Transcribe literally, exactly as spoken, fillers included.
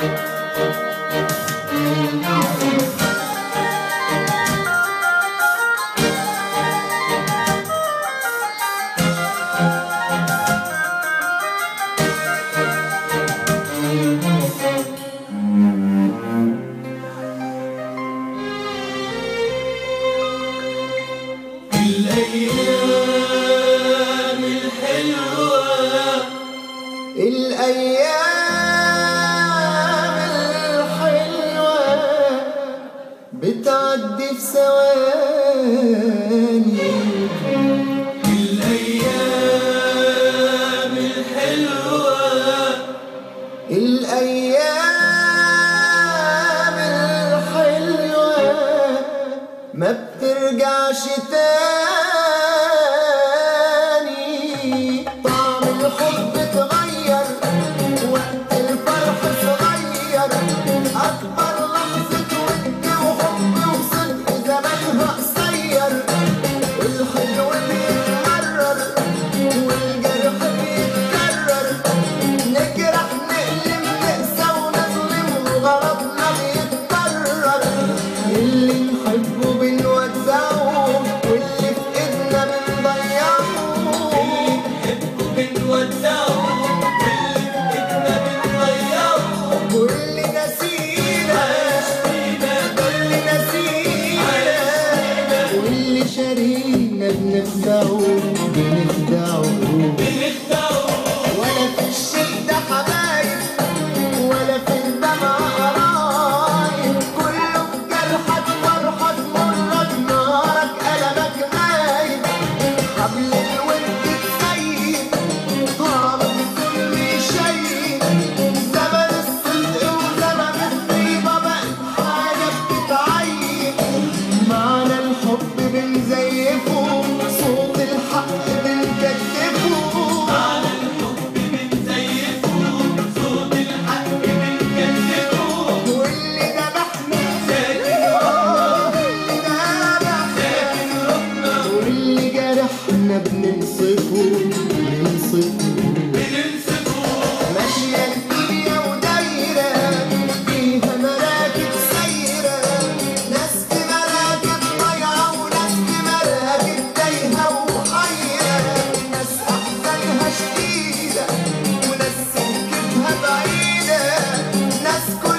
الأيام الحلوة الأيام الحلوة بتعدي في ثواني. الأيام الحلوة الأيام الحلوة ما بترجعش تاني. طعم الحب اتغير وقت الفرح صغير، أكبر لحظة ود وحب وصدق زمانها قصير. الحلو بيتمرر والجرح بيتكرر، نجرح نقلم نقسى ونظلم وغلطنا بيتكرر. اللي نحبه بنودعه واللي في ايدنا بنضيعه، اللي نحبه بنودعه واللي في ايدنا بنضيعه. واللي نسينا واللي نسينا واللي شارينا بنخدعه بنخدعه بنخدعه. ولا في الشدة حبايب ولا في الدمع قرايب، كله في جرحك فرحك مرك نارك ألمك غايب. حبل الود تسيب طعم الكل يشيب، زمن الصدق وزمن الطيبة بقت حاجة بتتعيب. معنى الحب بنزيفه صوت الحق بنكتفه، معنى الحب بنزيفه صوت الحق بنكتفه. واللي ذبحنا ساكن واللي ذبحنا ساكن ربنا، واللي جرحنا بننصفه بننصفه بننصفه. ماشية الدنيا ودايرة فيها مراكب سايرة، ناس في مراكب ضايعة وناس في مراكب تايهة وحيرة، ناس أحزانها شديدة وناس سكتها بعيدة، ناس